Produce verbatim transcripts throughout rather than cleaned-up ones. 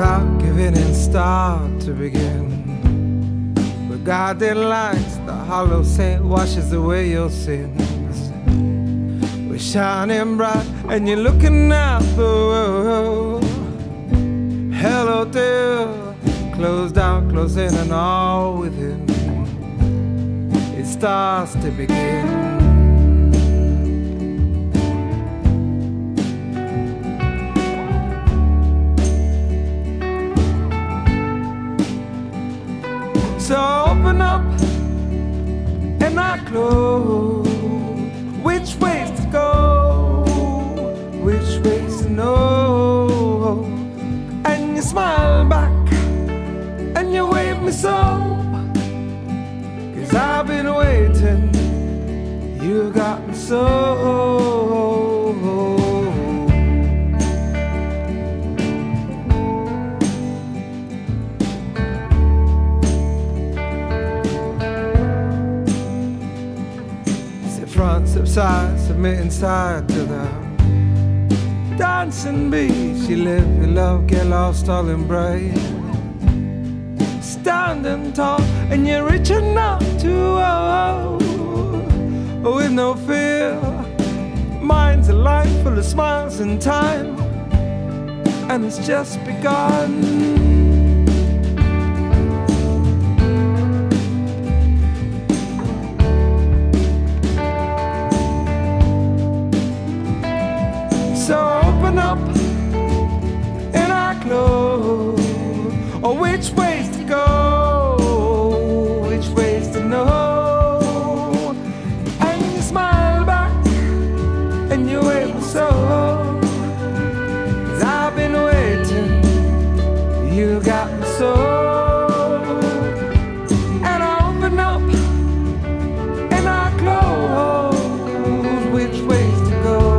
without giving in, start to begin. But God didn't like the hollow saint washes away your sins. We're shining bright and you're looking out the road. Hello dear, closed out, close in and all within. It starts to begin. So open up and not close. Which ways to go? Which ways to know? And you smile back and you wave me so. Cause I've been waiting, you got me so. Front, step side, submit inside to the dancing beat. She live, you love, get lost, all embrace. Standing tall, and you're reaching out to oh, oh, with no fear. Mind's a light full of smiles and time, and it's just begun. So open up and I close. Or which ways to go, which ways to know. And you smile back and you wave so. Cause I've been waiting, you got me so. And I open up and I close. Which ways to go,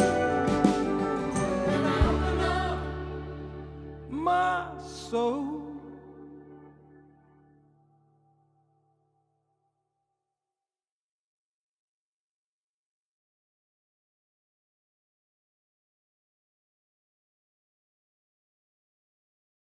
my soul.